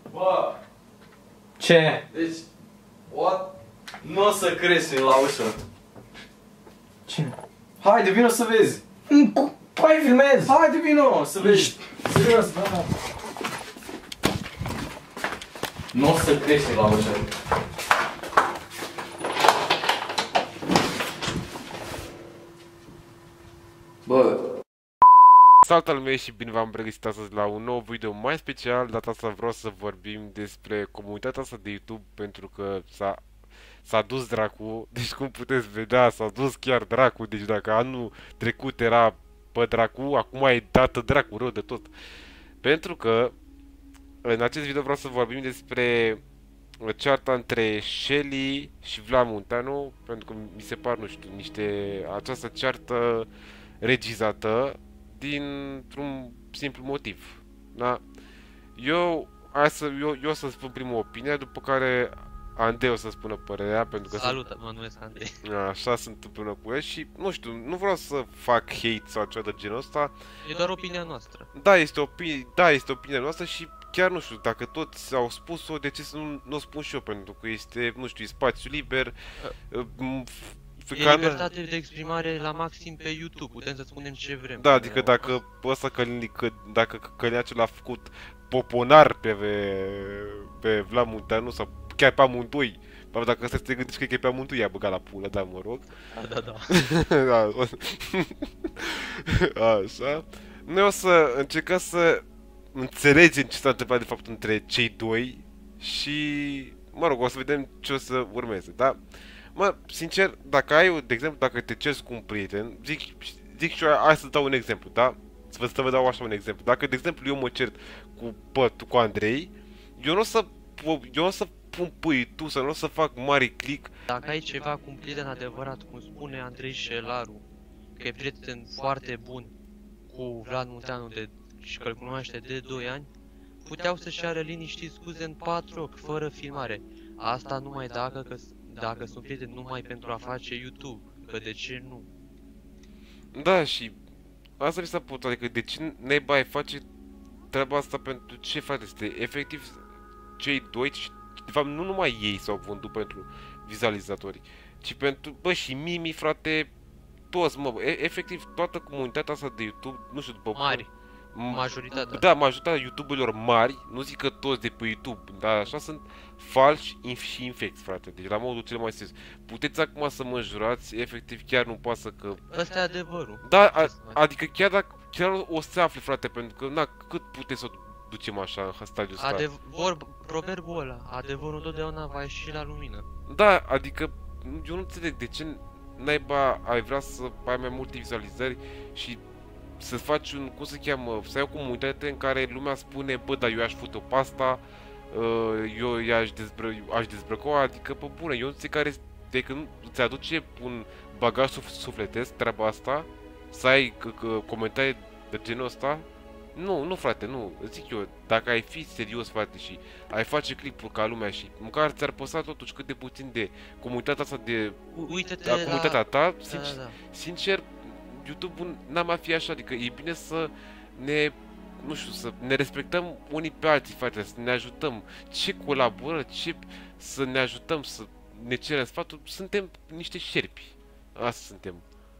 Bă! Ce? Deci, what? Nu o să crezi la ușă. Cine? Haide, vino să vezi. Hai, filmez! Haide, vino să vezi. Serios, da. Nu o să crezi la ușă. Bă. Salut al meu și bine v-am regăsit astăzi la un nou video mai special. Data asta vreau să vorbim despre comunitatea asta de YouTube, pentru că s-a dus dracu. Deci cum puteți vedea, s-a dus chiar dracu. Deci dacă anul trecut era pe dracu, acum e dată dracu rău de tot. Pentru că în acest video vreau să vorbim despre cearta între Shelly și Vlad Munteanu, pentru că mi se par, nu știu, această ceartă regizată dintr-un simplu motiv. Da? Eu o să spun prima opinie, după care Andrei o să spună părerea, pentru că salut, mă numesc Andrei. Așa sunt împreună cu el și, nu știu, nu vreau să fac hate sau ceva de genul ăsta. E doar opinia noastră. Da, este opinia noastră și chiar nu știu, dacă toți au spus-o, de ce să nu o spun și eu, pentru că este, nu știu, spațiu liber. E libertate de exprimare la maxim pe YouTube, putem să spunem ce vrem. Da, adică dacă ăsta dacă Călineacul l-a făcut poponar pe Vlad Munteanu sau chiar pe amândoi, dacă ăsta te gândești că e pe amândoi, i-a băgat la pulă, da, mă rog. Da. Așa. Noi o să încercăm să înțelegem ce s-a întâmplat de fapt între cei doi și, mă rog, o să vedem ce o să urmeze, da? Mă, sincer, dacă ai, de exemplu, dacă te ceri cu un prieten, zic și eu, hai să dau un exemplu, da? Să vă dau așa un exemplu. Dacă, de exemplu, eu mă cert cu Andrei, eu nu o să pun pâitul, să nu o să fac mare click. Dacă ai ceva cu un prieten adevărat, cum spune Andrei Șelaru, că e prieten foarte bun cu Vlad Munteanu și că îl cunoaște de 2 ani, puteau să-și ceară liniștit scuze în 4 ochi, fără filmare. Asta numai dacă sunt prieteni numai pentru a face YouTube, că de ce nu? Da, și asta mi s-a putut, adică de ce naiba ai face treaba asta, pentru ce, frate? Este efectiv cei doi, și de fapt nu numai ei s-au vândut pentru vizualizatori, ci pentru, bă, și Mimi, frate, toți, mă, efectiv toată comunitatea asta de YouTube, nu știu, după mari. Majoritatea. Da, majoritatea YouTuberilor mari, nu zic că toți de pe YouTube, dar așa sunt falși și infecți, frate. Deci la modul cel mai serios. Puteți acum să mă jurați, efectiv chiar nu pasă că... Ăsta e adevărul. Da, adică chiar o să afli, frate, pentru că, na, cât puteți să o ducem așa în stadiul ăsta? Proverbul ăla, adevărul totdeauna va ieși la lumină. Da, adică eu nu înțeleg de ce naiba ai vrea să ai mai multe vizualizări și să faci un, cum se cheamă, să ai o comunitate în care lumea spune, bă, dar eu aș fute-o pe asta, eu aș dezbrăca, adică, pe bune, eu nu știu care, de când îți aduce un bagaj sufletesc treaba asta, să ai comentarii de genul ăsta. Nu, frate, nu, zic eu, dacă ai fi serios, frate, și ai face clipuri ca lumea și măcar ți-ar păsa totuși cât de puțin de comunitatea asta de... Uite-te la comunitatea ta, sincer, YouTube-ul n-a mai fi așa, adică e bine să ne, nu știu, să ne respectăm unii pe alții, frate, să ne ajutăm, ce colaboră, ce să ne ajutăm, să ne cerem sfatul, suntem niște șerpi, asta suntem.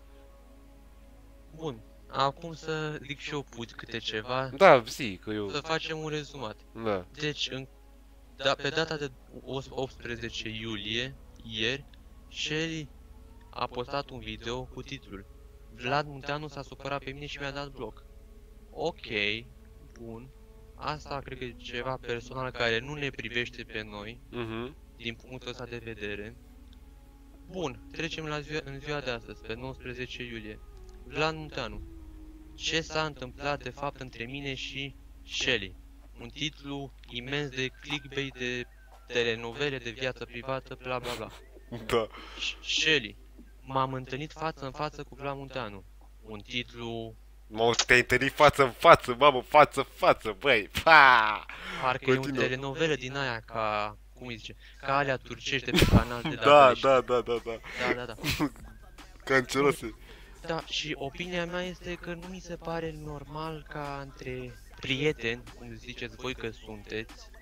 Bun, acum să zic și eu câte ceva. Da, zi, că eu... Să facem un rezumat. Da. Deci, pe data de 18 iulie, ieri, Shelly a postat un video cu titlul Vlad Munteanu s-a supărat pe mine și mi-a dat bloc. Ok, bun. Asta cred că e ceva personal care nu ne privește pe noi, din punctul ăsta de vedere. Bun, trecem în ziua de astăzi, pe 19 iulie. Vlad Munteanu. Ce s-a întâmplat de fapt între mine și Shelly? Un titlu imens de clickbait, de telenovele, de viață privată, bla bla bla. Da. Shelly. M-am întâlnit față în față cu Vlad Munteanu. Un titlu... Te-ai întâlnit față în față, mamă, față, băi, pa! Parcă e o telenovelă din aia ca... cum îi zice? Ca alea turcești de pe canal de Da. Da. Cancerose. Da, și opinia mea este că nu mi se pare normal ca între prieteni, cum ziceți voi că sunteți,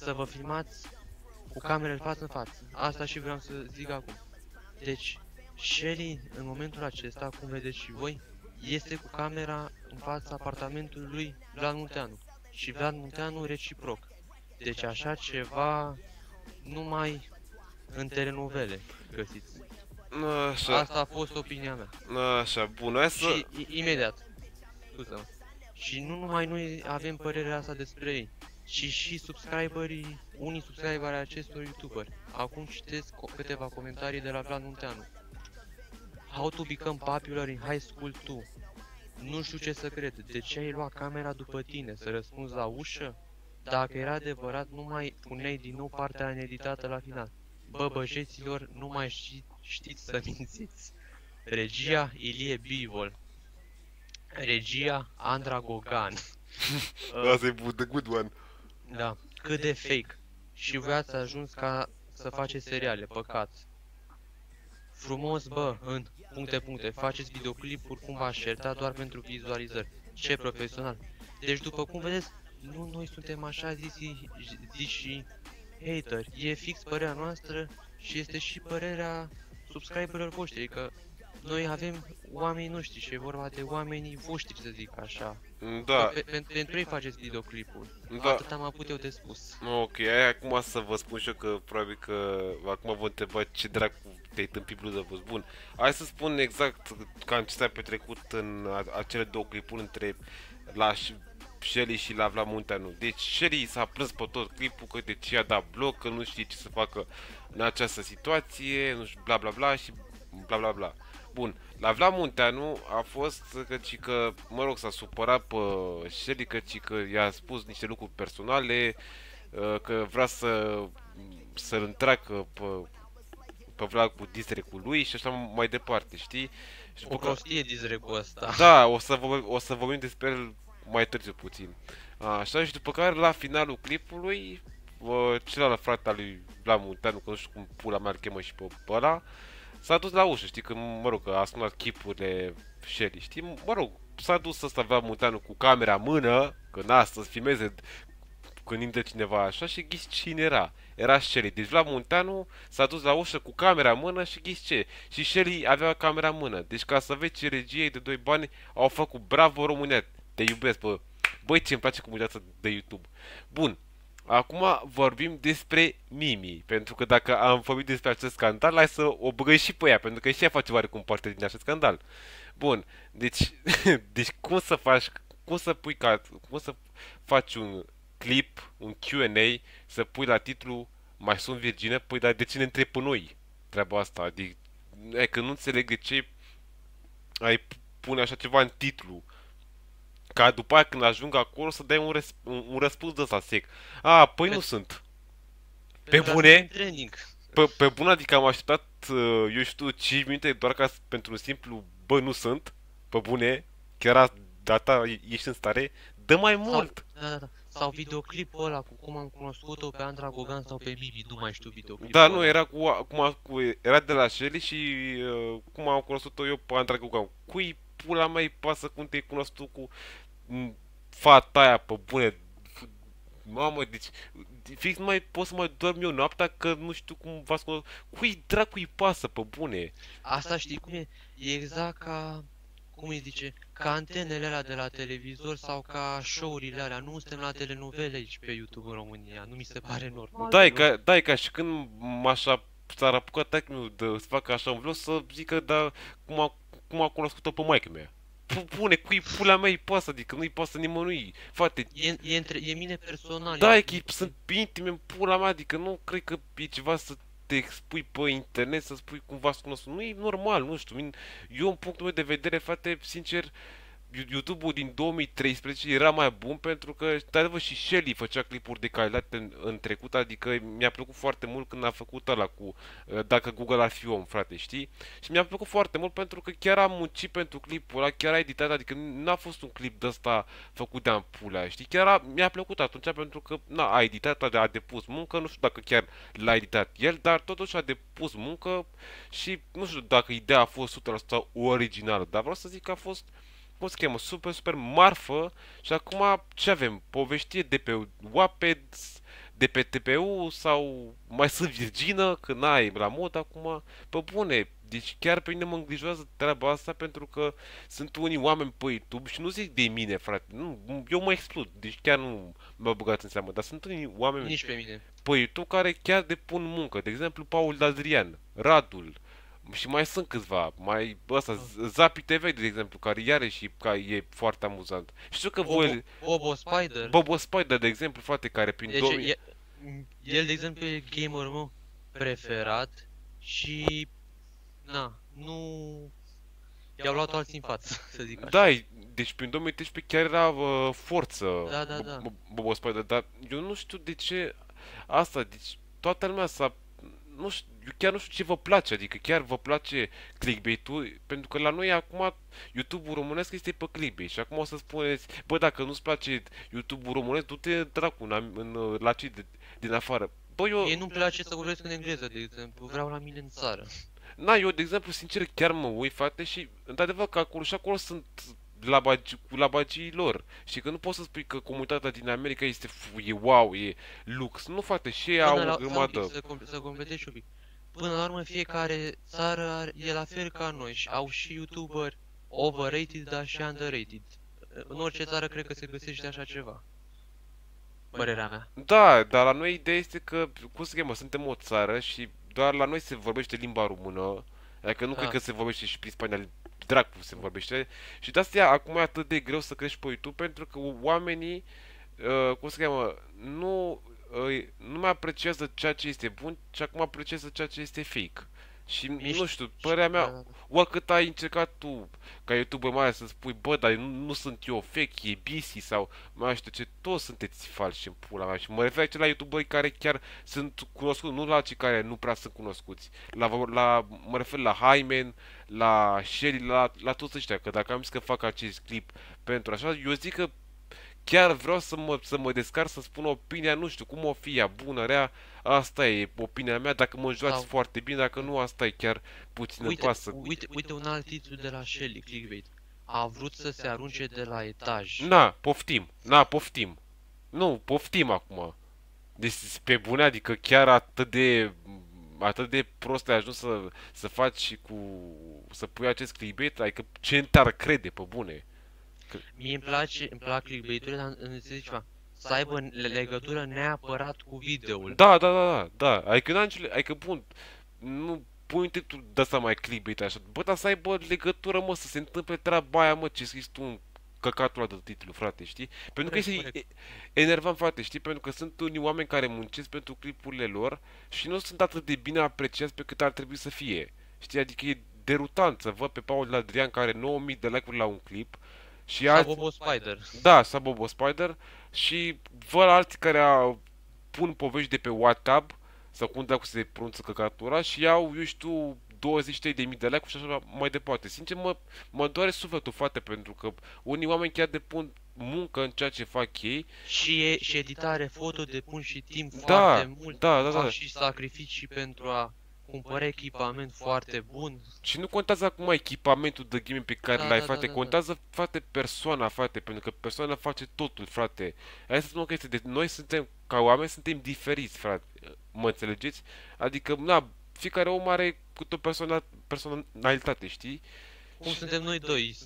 să vă filmați cu camerele față în față. Asta și vreau să zic acum. Deci, Shelly, în momentul acesta, cum vedeți și voi, este cu camera în fața apartamentului lui Vlad Munteanu. Și Vlad Munteanu reciproc. Deci așa ceva numai în telenovele găsiți. Așa, Asta a fost opinia mea. așa, bun, hai să... Și imediat. Scuză-mă. Și nu numai noi avem părerea asta despre ei, ci și subscriberii, unii subscriberi ai acestor youtuberi. Acum citesc câteva comentarii de la Vlad Munteanu. How to become popular in high school too. Nu știu ce să cred. De ce ai luat camera după tine? Să răspunzi la ușă? Dacă era adevărat, nu mai puneai din nou partea ineditată la final. Bă, băjeților, nu mai știți să mințiți. Regia Ilie Bivol. Regia Andra Gogan. Asta e the good one. Da, cât de fake. Și voi ați ajuns ca să faceți seriale, păcat. Frumos, bă, în puncte, faceți videoclipuri cum v-aș certa doar pentru vizualizări. Ce profesional. Deci după cum vedeți, nu noi suntem așa zici și hateri. E fix părerea noastră și este și părerea subscriberilor voștri, că noi avem oamenii noștri și e vorba de oamenii voștri, să zic așa. Da. Pentru ei faceți videoclipuri. Da. Atât am avut eu de spus. Ok, hai acum să vă spun și eu că probabil că acum vă întreba ce dracu te-ai tâmpit bluză. Bun, hai să spun exact cam ce s-a petrecut în acele două clipuri între la Shelly și la Vlad Munteanu. Deci Shelly s-a plâns pe tot clipul că de ce i-a dat bloc, că nu știe ce să facă în această situație, nu știu, bla bla bla și bla bla bla. Bun, la Vlad Munteanu a fost că, mă rog, s-a supărat pe Shelly, că i-a spus niște lucruri personale, că vrea să-l întreacă pe Vlad cu disrecul lui și așa mai departe, știi? Și O prostie disrecul ăsta. da, o să vorbim despre el mai târziu puțin. Așa, și după care la finalul clipului, celălalt frate al lui Vlad Munteanu, că nu știu cum pula mea îl chemă și pe ăla, s-a dus la ușă, știi, că, mă rog, că a sunat chipurile Shelly, știi, mă rog, s-a dus ăsta Vlad Munteanu cu camera în mână, că n-a să filmeze când intră cineva așa și ghiți cine era. Era Shelly. Deci Vlad Munteanu s-a dus la ușă cu camera în mână și ghiți ce? Și Shelly avea camera în mână. Deci ca să vezi ce regie de 2 bani au făcut. Bravo România, te iubesc, bă. Băi, ce-mi place comunitatea de YouTube. Bun. Acum vorbim despre Mimi, pentru că dacă am vorbit despre acest scandal, hai să o băgăm și pe ea, pentru că și ea face oarecum parte din acest scandal. Bun, deci, deci cum să faci un clip, un Q&A, să pui la titlu mai sunt virgină, păi dar de ce ne întrebi pe noi treaba asta? Adică, că nu înțeleg de ce ai pune așa ceva în titlu. Ca după aia când ajung acolo să dai un răspuns de ăsta sec. Păi nu sunt. Pe bune? Pe bune, adică am așteptat, eu știu, 5 minute doar ca pentru un simplu, bă, nu sunt. Pe bune, chiar data ești în stare, dă mai mult. Da. Sau videoclipul ăla cu cum am cunoscut-o pe Andra Gogan sau pe Mimi, nu mai știu videoclipul. Da, nu, era era de la Shelly și cum am cunoscut-o eu pe Andra Gogan. Cui pula mea îi pasă cum te-ai cunoscut cu fata aia, pe bune. Mamă, deci fix nu mai pot să mai dorm eu noaptea că nu știu cum v-ați cunoscut. Cui dracu îi pasă, pe bune? Asta știi cum e? E exact ca, cum îi zice, ca antenele alea de la televizor sau ca show-urile alea. Nu suntem la telenovele aici pe YouTube în România, nu mi se pare normal. Da, e ca și când s-ar apucat taică-miu să facă așa un vlog să zică, dar cum a cunoscut-o pe maică mea. Pune, cui pula mea îi pasă, adică nu-i pasă nimănui, frate. E mine personal. Da, e că sunt intime în pula mea, adică nu cred că e ceva să te expui pe internet, să spui cumva să cunosc. Nu e normal, nu știu. Eu, în punctul meu de vedere, frate, sincer, YouTube-ul din 2013 era mai bun pentru că, de adevăr, și Shelly făcea clipuri de calitate în trecut, adică mi-a plăcut foarte mult când a făcut ăla cu Dacă Google ar fi om, frate, știi? Și mi-a plăcut foarte mult pentru că chiar am muncit pentru clipul ăla, chiar a editat, adică n-a fost un clip de ăsta făcut de ampulea, știi? Chiar mi-a plăcut atunci pentru că, a editat, a depus muncă, nu știu dacă chiar l-a editat el, dar totuși a depus muncă și nu știu dacă ideea a fost 100% originală, dar vreau să zic că a fost, cum se cheamă, super marfă. Și acum ce avem? Povestie de pe Wattpad, de pe TPU sau mai sunt virgină, că n-ai la mod acum, pe bune. Deci chiar pe mine mă îngrijorează treaba asta pentru că sunt unii oameni pe YouTube și nu zic de mine, frate, nu, eu mă exclud, deci chiar nu mă băgat în seamă, dar sunt unii oameni Nici pe mine. pe YouTube care chiar depun muncă, de exemplu Paul Adrian, Radul și mai sunt câțiva, mai ăsta, Zapi TV, de exemplu, care iarăși e foarte amuzant. Știu că voi... Bobo Spider. Bobo Spider, de exemplu, frate, care prin Deci, 2000... el, de exemplu, e gamerul meu preferat și... Na, nu... I-au luat alții în față, să zic așa. Da, deci prin 2013 chiar era forță Da. Bobo Spider, dar eu nu știu de ce asta, deci toată lumea s-a... Nu știu, eu chiar nu știu ce vă place, adică chiar vă place clickbait-ul, pentru că la noi acum YouTube-ul românesc este pe clickbait și acum o să spuneți, bă, dacă nu-ți place YouTube-ul românesc, du-te dracu la cei din afară. Bă, eu... Mie nu-mi place să vorbesc în engleză, de exemplu, vreau la mine în țară. Eu, de exemplu, sincer, chiar mă uit, frate, și într-adevăr că acolo sunt cu labagii lor. Și că nu poți să spui că comunitatea din America e wow, e lux. Nu, frate, și ei au o grămadă. Să completez și un pic. Până la urmă, fiecare țară e la fel ca noi și au și YouTuber overrated, dar și underrated. În orice țară cred că se găsește așa ceva. Părerea mea. Da, dar la noi ideea este că, cum să chemă, suntem o țară și doar la noi se vorbește limba română. Adică nu cred că se vorbește și prin Spania, dracu se vorbește. Și de asta acum e atât de greu să crești pe YouTube pentru că oamenii, cum se cheamă, nu mai apreciază ceea ce este bun, ci acum apreciază ceea ce este fake. Și nu știu, părerea mea, oricât ai încercat tu ca YouTuber mare să spui, bă, dar nu sunt eu fake, e BC sau mai știu ce, toți sunteți falși în pula mea. Și mă refer aici la YouTuberi care chiar sunt cunoscuți, nu la cei care nu prea sunt cunoscuți. Mă refer la Hymen, la Shelly, la toți ăștia, că dacă am zis că fac acest clip pentru așa, eu zic că chiar vreau să mă descarc, să spun opinia, nu știu, cum o fi ea, bună, rea, asta e opinia mea, dacă mă înjurați foarte bine, dacă nu, asta e chiar puțin îmi pasă. Uite un alt titlu de la Shelly, clickbait. A vrut să se arunce de la etaj. Poftim. Nu, poftim acum. Deci, pe bune, adică chiar atât de prost ai ajuns să faci să pui acest clickbait, adică ce te-ar crede, pe bune. Mie îmi plac clickbait-urile, dar înțelegi ceva. Să aibă legătură neapărat cu videoul. Da. Adică bun, nu pui titlul de asta mai clickbait așa. Bă, dar să aibă legătură, mă, să se întâmple treaba aia, mă, ce scris tu în căcatul ăla de titlu, frate, știi? Pentru că este enervant, frate, știi? Pentru că sunt unii oameni care muncesc pentru clipurile lor și nu sunt atât de bine apreciați pe cât ar trebui să fie. Știi? Adică e derutant să văd pe Paul Adrian care are 9000 de like-uri la un clip și sau Bobo Spider. Da, sau Bobo Spider și văd alții care pun povești de pe WhatsApp sau cum dacă se pronunță căcatura și iau, eu știu, 23.000 de like-uri și așa mai departe. Sincer, mă doare sufletul, frate, pentru că unii oameni chiar depun muncă în ceea ce fac ei. Și editare foto depun și timp foarte mult. Da. Și sacrificii pentru a cumpăra echipament foarte bun. Și nu contează acum echipamentul de gaming pe care l-ai, frate, contează, frate, persoana, frate, pentru că persoana face totul, frate. Hai să spun că noi suntem, ca oameni, suntem diferiți, frate, mă înțelegeți? Adică, fiecare om are câte o personalitate, știi? Cum suntem noi doi,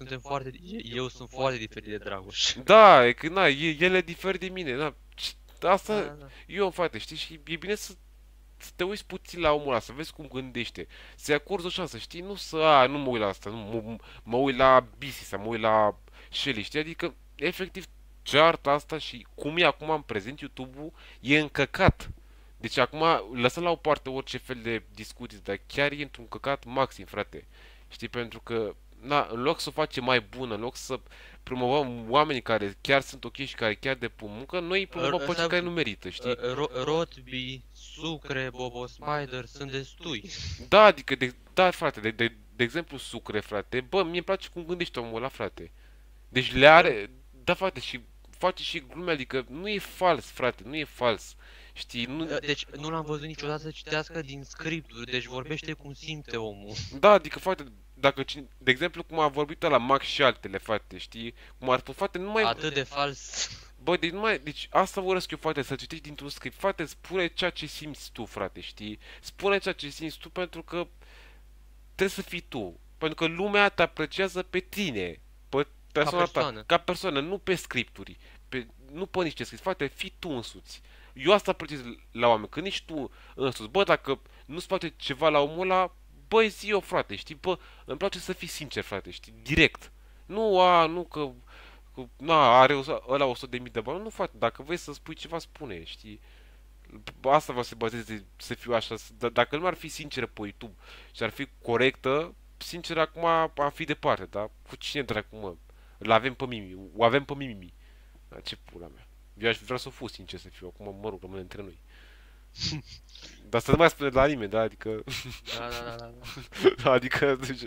eu sunt foarte diferit de Dragoș. Da, e că, ele diferă de mine, asta, eu, frate, știi? Și e bine să te uiți puțin la omul ăla, să vezi cum gândește. Să-i acorzi o șansă, știi? Nu mă uit la asta, mă uit la Bisi sau mă uit la Shelly, știi? Adică, efectiv, ce artă asta și cum e acum în prezent YouTube-ul e încăcat. Deci acum, lăsăm la o parte orice fel de discuții, dar chiar e într-un căcat maxim, frate. Știi? Pentru că, în loc să o facem mai bună, în loc să promovăm oamenii care chiar sunt ok și care chiar depun muncă, noi îi promovăm pe cei care nu merită, știi? Rotby, Sucre, Bobo Spider sunt destui. Da, adică, frate, de exemplu Sucre, frate, bă, mie îmi place cum gândește omul ăla, frate. Deci le are, da, frate, și face și glume, adică nu e fals, frate, nu e fals. Știi, Deci nu l-am văzut niciodată să citească din scripturi, deci vorbește cum simte omul. Da, adică, frate, de exemplu, cum a vorbit la Max și altele, frate, știi? Cum ar fi, frate, nu mai... Atât de fals. Bă, deci asta urăsc eu, frate, să citești dintr-un script. Frate, spune ceea ce simți tu, frate, știi? Spune ceea ce simți tu pentru că trebuie să fii tu. Pentru că lumea te apreciază pe tine, pe persoana persoană. ta, ca persoană, nu pe scripturi, nu pe niște scripturi. Frate, fii tu însuți. Eu asta apreciez la oameni, că nici tu însuți. Bă, dacă nu-ți place ceva la omul ăla, băi, zi eu, frate, știi? Bă, îmi place să fii sincer, frate, știi? Direct. Nu că na, are ăla 100.000 de bani. Nu, frate, dacă vrei să spui ceva, spune, știi? Asta va să se bazeze să fiu așa. Dacă nu ar fi sinceră pe YouTube și ar fi corectă, sincer, acum am fi departe, da? Cu cine dracu, mă? Îl avem pe Mimi. O avem pe Mimi. Da, ce pula mea. Eu aș vrea să fiu sincer să fiu. Acum, mă rog, rămâne între noi. Dar să nu mai spune la nimeni, da? Adică... Da. adică... Deci,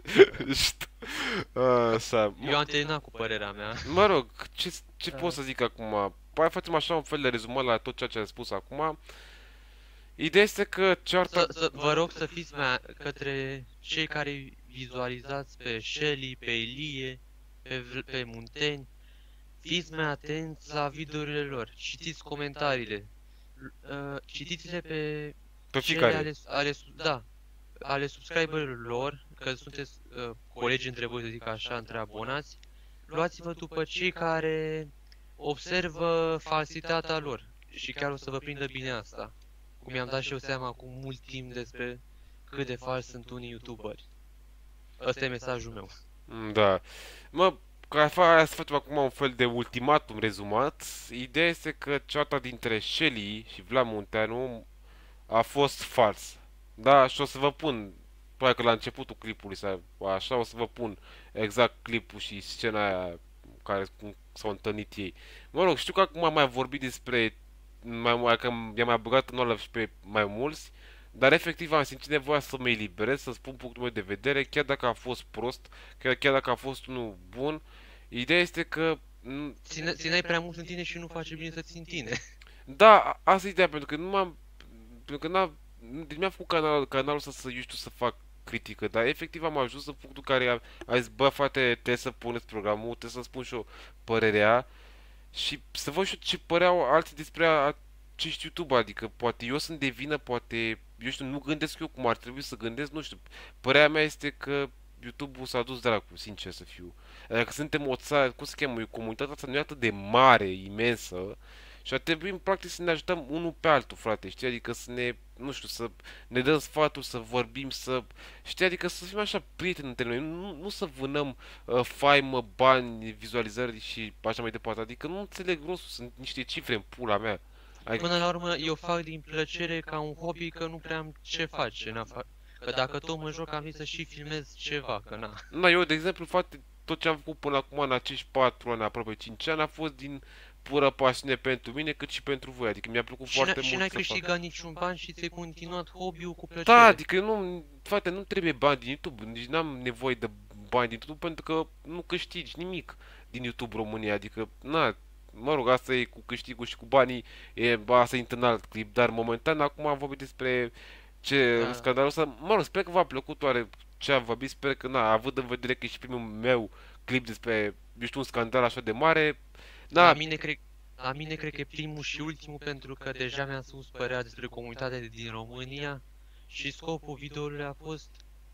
așa. Eu am terminat cu părerea mea. Mă rog, ce pot să zic acum? Hai facem așa un fel de rezumat la tot ceea ce am spus acum. Ideea este că cearta... Vă rog să fiți către cei care vizualizați pe Shelly, pe Ilie, pe Munteni. Fiți mai atenți la videourile lor. Citiți comentariile. Citiți-le Pe fiecare. ale subscriberilor lor, că sunteți colegi între voi, să zic așa, între abonați. Luați-vă după cei care observă falsitatea lor și chiar o să vă prindă bine asta. Cum mi-am dat și eu seama acum mult timp despre cât de falsi sunt unii youtuberi. Ăsta e mesajul meu. Da. Mă, ca să facem acum un fel de ultimatum rezumat, ideea este că ceata dintre Shelly și Vlad Munteanu a fost fals. Da, și o să vă pun, probabil că la începutul clipului sau așa, o să vă pun exact clipul și scena aia care s-au întâlnit ei. Mă rog, știu că acum am mai vorbit despre, că mi-am mai băgat în oală și pe mai mulți, dar efectiv am simțit nevoia să mă eliberez, să spun punctul meu de vedere, chiar dacă a fost prost, chiar dacă a fost unul bun. Ideea este că... Țineai prea mult în tine și nu face bine să ții în tine. Da, asta e ideea, pentru că nu m-am... Pentru că deci mi-am făcut canalul să eu știu, să fac critică, dar efectiv am ajuns în punctul în care am zis, bă, frate, trebuie să puneți programul, trebuie să spun și eu părerea și să văd și eu ce păreau alții despre acești YouTube, adică poate eu sunt de vină, poate, eu știu, nu gândesc eu cum ar trebui să gândesc, nu știu, părerea mea este că YouTube-ul s-a dus dracu, sincer să fiu. Adică suntem o țară, cum se cheamă, comunitatea asta nu e atât de mare, imensă, și ar trebui, practic, să ne ajutăm unul pe altul, frate, știi? Adică să ne, nu știu, să ne dăm sfaturi, să vorbim, să... Știi? Adică să fim așa prieteni între noi, nu să vânăm faimă, bani, vizualizări și așa mai departe. Adică nu înțeleg rostul, sunt niște cifre în pula mea. Adică... Până la urmă, eu fac din plăcere ca un hobby, că nu prea am ce face. Că dacă tot mă joc, am zis să și filmez ceva, că na. Na, eu, de exemplu, frate, tot ce am făcut până acum în acești 4 ani, aproape 5 ani, a fost din pură pasiune pentru mine, cât și pentru voi. Adică mi-a plăcut foarte mult. Și n-ai câștigat niciun ban și ți-ai continuat hobby-ul cu plăcere. Da, adică nu, frate, nu trebuie bani din YouTube. Nici n-am nevoie de bani din YouTube pentru că nu câștigi nimic din YouTube România. Adică, na, mă rog, asta e cu câștigul și cu banii, asta e în alt clip. Dar momentan, acum am vorbit despre scandalul ăsta. Mă rog, sper că v-a plăcut oare ce am vorbit. Sper că, na, având în vedere că e și primul meu clip despre, eu știu, un scandal așa de mare. Da. La mine cred că e primul și ultimul, pentru că deja mi-am spus părerea despre comunitatea din România și scopul videoului a fost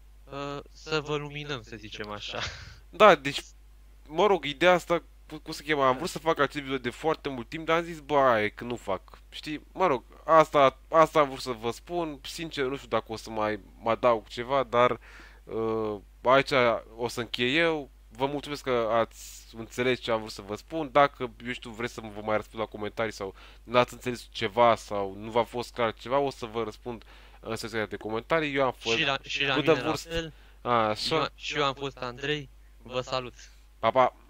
să vă luminăm, să zicem așa. Da, deci, mă rog, ideea asta, cum se cheamă, am vrut să fac acest video de foarte mult timp, dar am zis, bă, că nu fac, știi? Mă rog, asta am vrut să vă spun, sincer, nu știu dacă o să mai adaug ceva, dar aici o să închei eu. Vă mulțumesc că ați înțeles ce am vrut să vă spun. Dacă, eu știu, vreți să vă mai răspund la comentarii sau nu ați înțeles ceva sau nu v-a fost clar ceva, o să vă răspund în secția de comentarii. Eu am fost și la mine la fel. Așa. Și eu am fost Andrei. Vă salut. Pa, pa.